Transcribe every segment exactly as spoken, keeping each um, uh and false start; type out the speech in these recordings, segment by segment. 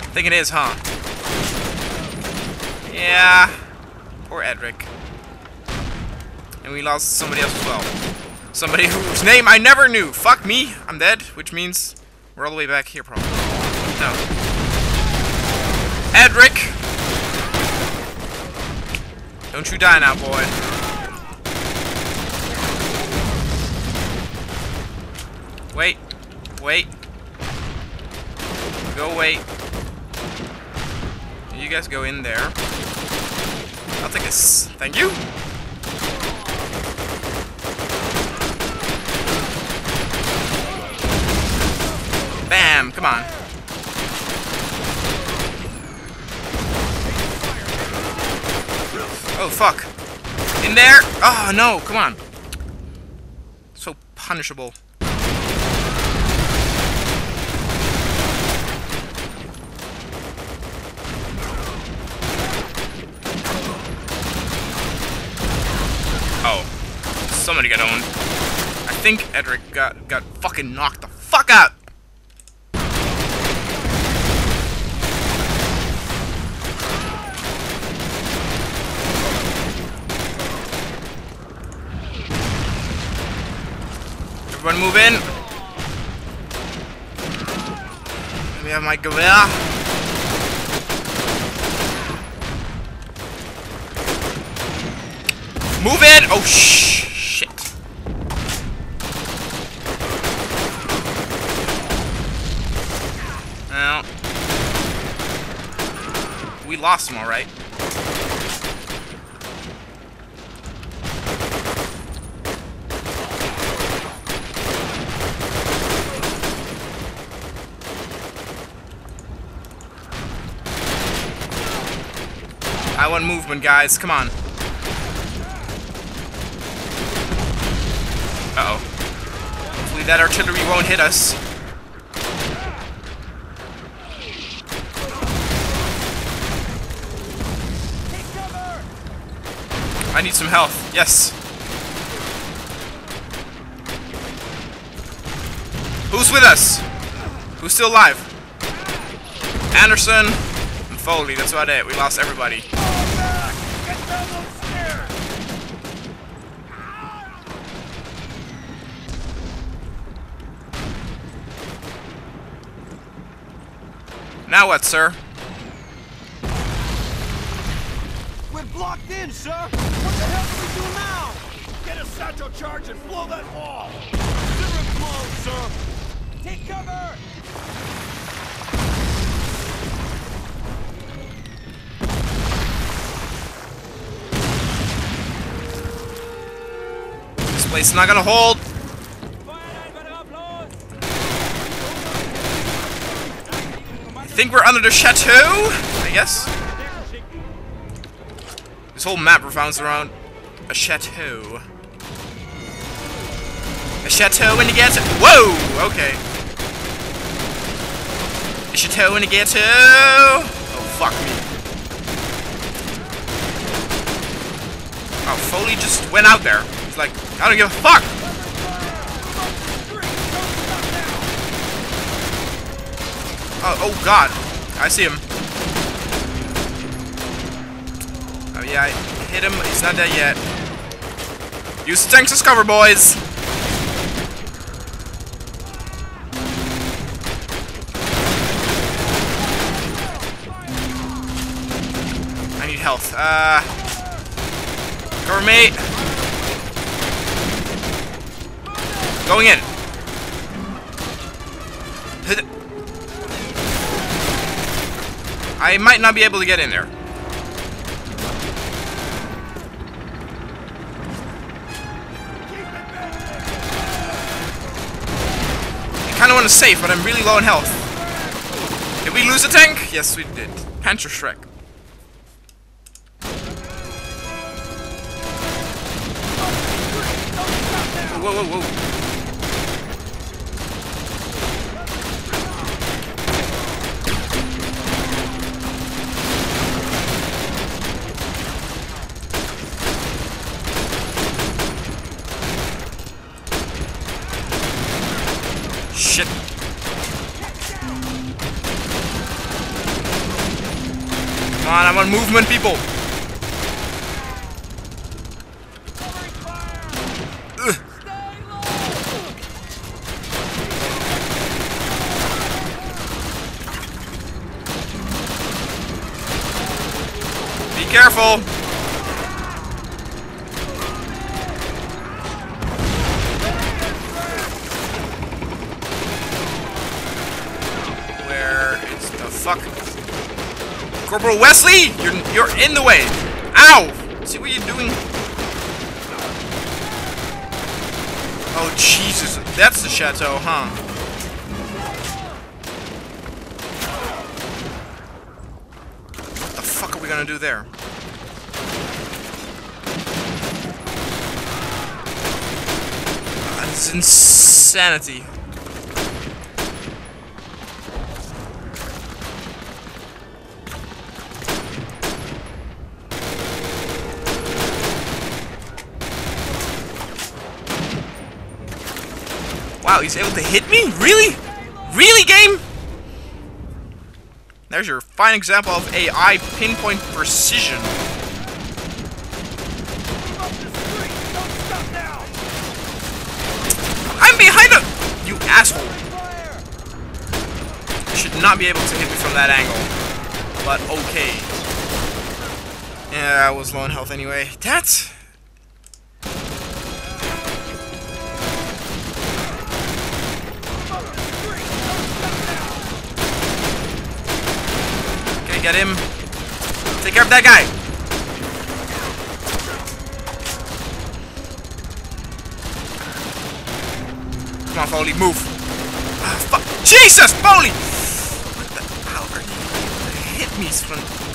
I think it is, huh? Yeah. Poor Edric. And we lost somebody else as well. Somebody whose name I never knew. Fuck me. I'm dead, which means we're all the way back here, probably. No. Edric! Don't you die now, boy. Wait. Wait. Go wait. You guys go in there. I'll take this. Thank you. Bam! Come on. Oh, fuck. In there? Oh, no. Come on. So punishable. Oh. Somebody got owned. I think Edric got, got fucking knocked the fuck out. Everyone move in. Let me have my gewehr. Move in! Oh, sh shit. Well, we lost them, alright. I want movement, guys. Come on. Uh-oh. Hopefully that artillery won't hit us. I need some health. Yes. Who's with us? Who's still alive? Anderson and Foley. That's about it. We lost everybody. Now what, sir? We're blocked in, sir! What the hell do we do now? Get a satchel charge and blow that wall! Zero blow, sir! Take cover! This place is not gonna hold! I think we're under the chateau, I guess. This whole map revolves around a chateau. A chateau in the ghetto. Whoa! Okay. A chateau in the ghetto. Oh, fuck me. Oh, Foley just went out there. He's like, I don't give a fuck. Oh, oh god. I see him. Oh yeah, I hit him. He's not dead yet. Use the tanks as cover, boys. I need health. Uh, cover me. Going in. I might not be able to get in there. I kind of want to save, but I'm really low in health. Did we lose a tank? Yes, we did. Panzer Shrek. Whoa, whoa, whoa. Shit. on, I want movement, people. Ugh. Be careful. Where is the fuck? Corporal Wesley, you're you're in the way. Ow! See what you're doing? Oh Jesus, that's the chateau, huh? What the fuck are we gonna do there? Uh, this is insanity. Wow, he's able to hit me? Really? Really, game? There's your fine example of A I pinpoint precision. I'm behind him! You asshole. You should not be able to hit me from that angle. But okay. Yeah, I was low on health anyway. That's... Get him. Take care of that guy. Come on, Foley, move. Ah, fuck. Jesus, Foley! What the hell are you? Hit me from...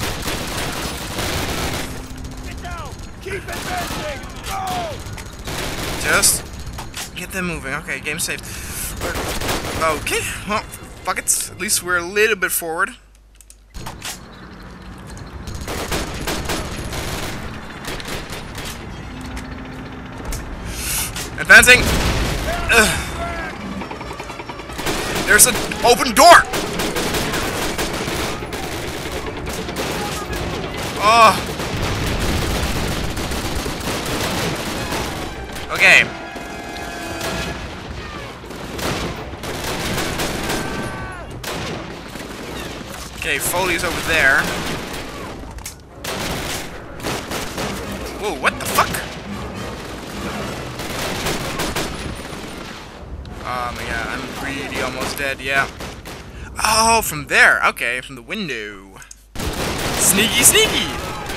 Get down. Keep advancing. Go. Just get them moving. Okay, game saved. Okay, well, fuck it. At least we're a little bit forward. Advancing! Ugh. There's an open door! Oh! Okay. Okay, Foley's over there. Whoa, what the fuck? Um, yeah, I'm really almost dead, yeah. Oh, from there. Okay, from the window. Sneaky, sneaky!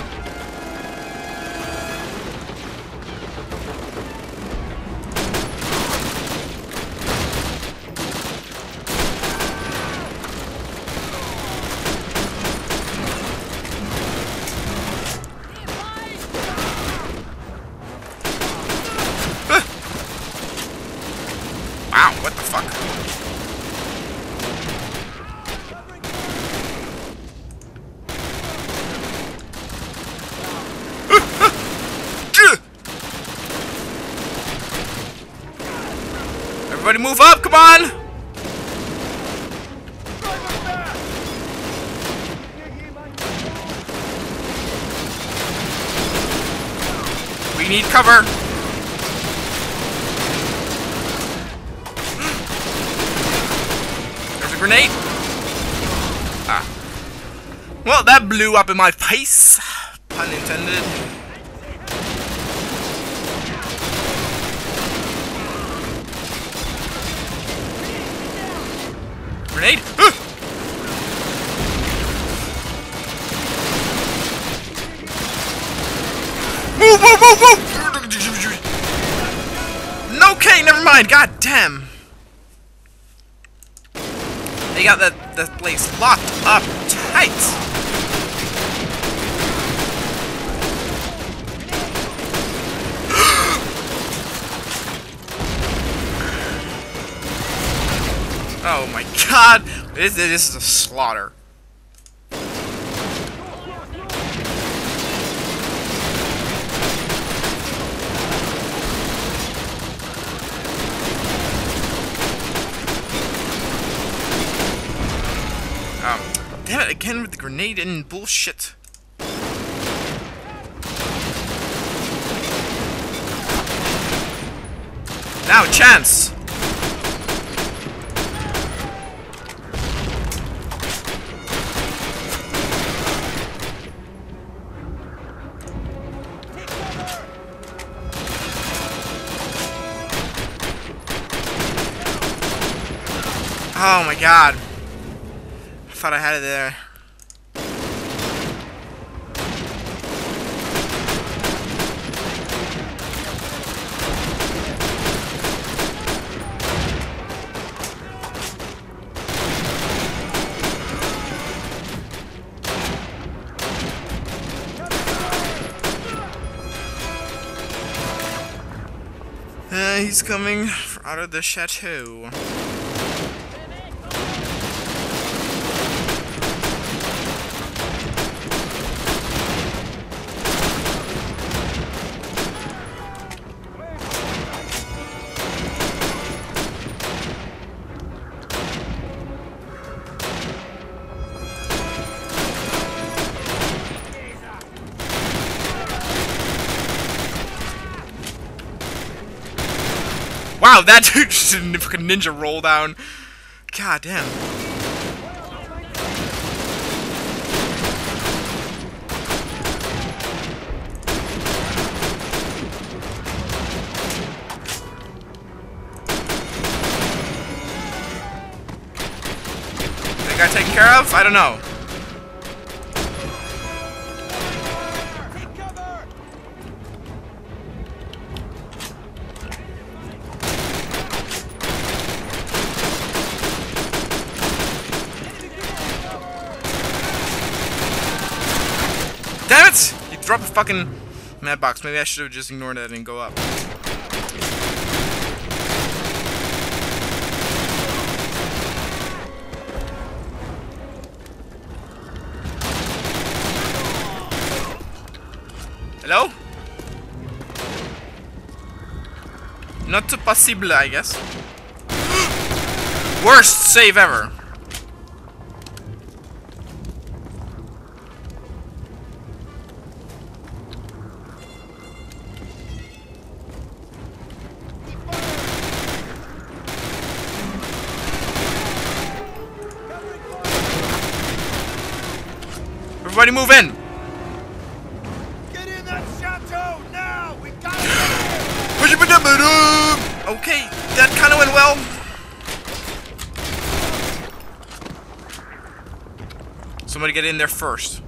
Wow, what the fuck? Everybody move up, come on! We need cover. Grenade? Ah. Well, that blew up in my face. Pun intended. Grenade? Ah! Move, move, move, move! Okay, never mind. God damn. They got the, the place locked up tight. Oh my god. This, this is a slaughter. Um, damn it, again with the grenade and bullshit. Now, chance! Oh my god. I thought I had it there. Uh, he's coming out of the chateau. Wow, that dude just did a fucking ninja roll down. God damn. That guy taken care of? I don't know. Damn it! He dropped a fucking mad box. Maybe I should have just ignored that and go up. Hello? Not possible, I guess. Worst save ever. Everybody move in! Get in that chateau now! We got it! Okay, that kinda went well. Somebody get in there first.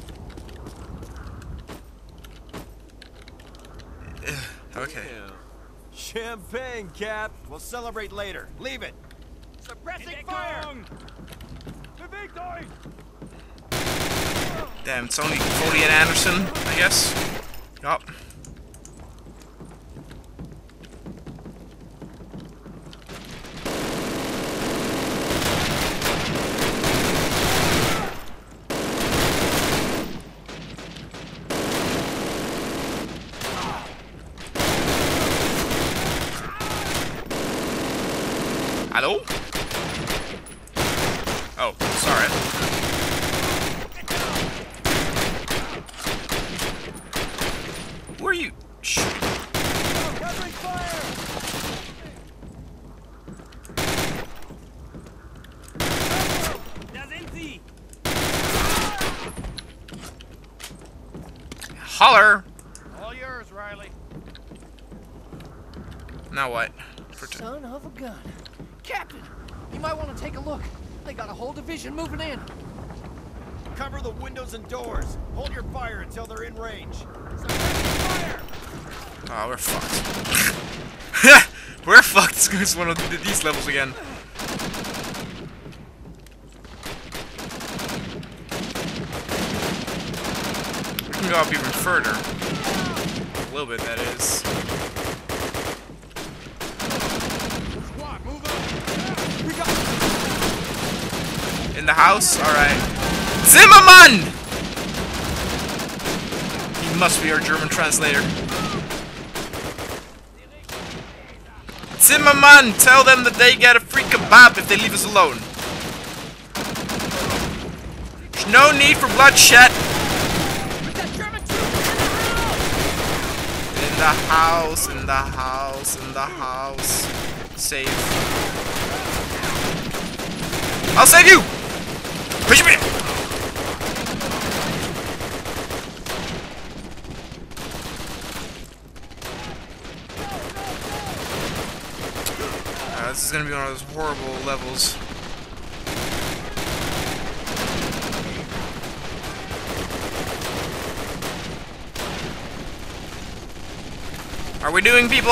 Okay. Yeah. Champagne, Cap. We'll celebrate later. Leave it. Suppressing fire! Damn, it's only Cody and Anderson, I guess. Yup. Hello? Oh, sorry. Who are you shooting? Covering fire! That's empty. Holler! All yours, Riley. Now what? Son of a gun. Captain, you might want to take a look. They got a whole division moving in. Cover the windows and doors. Hold your fire until they're in range. Suppressing fire! Oh, we're fucked. We're fucked. It's one of these levels again. We can go up even further. A little bit, that is. Squad, move up! We got In the house? Alright. Zimmermann! He must be our German translator. Zimmermann! Tell them that they get a free kebab if they leave us alone. There's no need for bloodshed. We got German troops in the house! In the the house, in the house, in the house. Save. I'll save you! Push me! Uh, this is gonna be one of those horrible levels. Are we doing, people?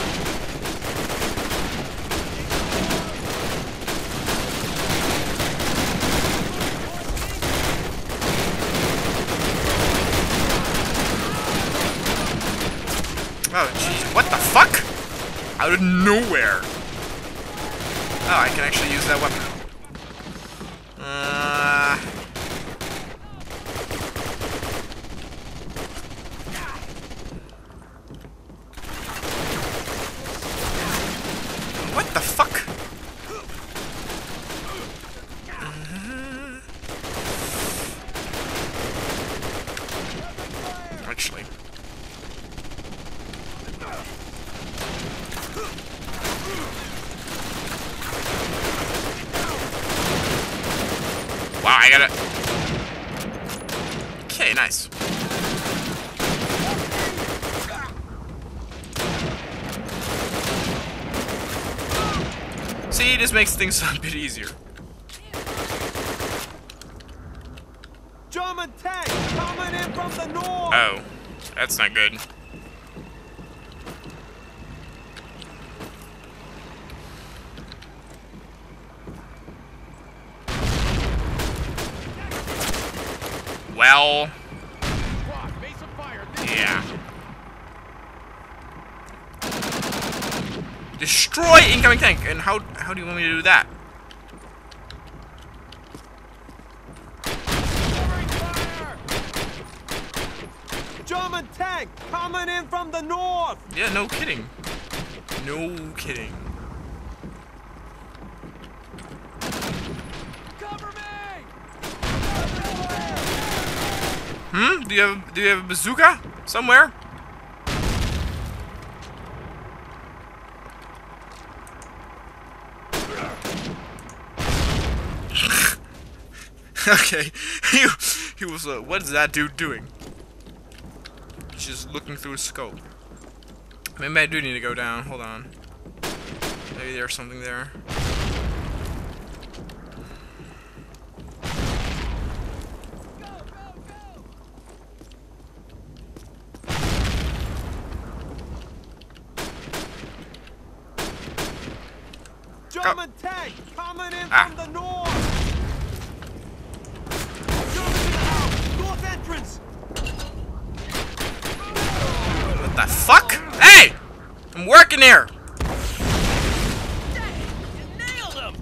Oh, jeez. What the fuck? Out of nowhere. Oh, I can actually use that weapon. Uh... What the fuck? Uh... Actually. Wow, I got it. Okay, nice. See, this makes things a bit easier. German tank coming in from the north. Oh, that's not good. Well, yeah. Destroy incoming tank. And how how do you want me to do that? German tank coming in from the north. Yeah, no kidding. No kidding. Cover me! Hmm? Do you have do you have a bazooka somewhere? Okay. he he was uh, what is that dude doing? He's just looking through his scope. Maybe I do need to go down. Hold on. Maybe there's something there. German tank coming in Ah. from the north. Germans in the house. North entrance. What the fuck? Hey! I'm working here! You nailed him.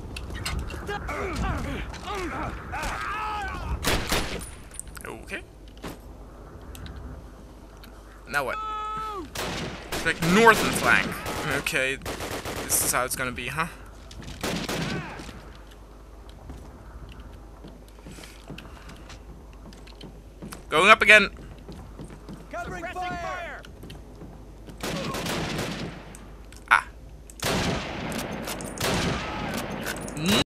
Okay. Now what? Like northern flank. Okay. This is how it's gonna be, huh? Going up again. Covering fire. Ah.